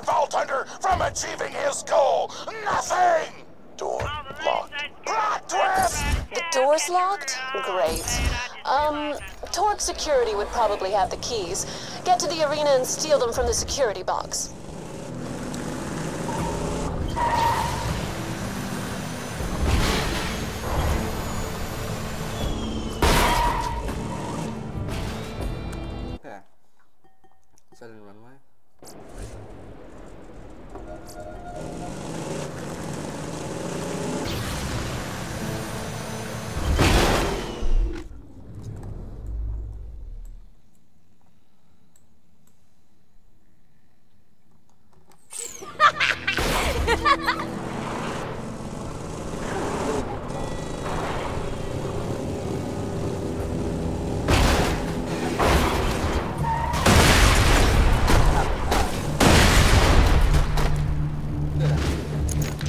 Vault Hunter from achieving his goal? Nothing! Door locked. Plot twist! The door's locked? Great. Torque Security would probably have the keys. Get to the arena and steal them from the security box. Okay. Set in runway.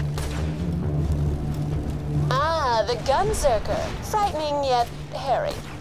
Ah, the Gunzerker. Frightening yet hairy.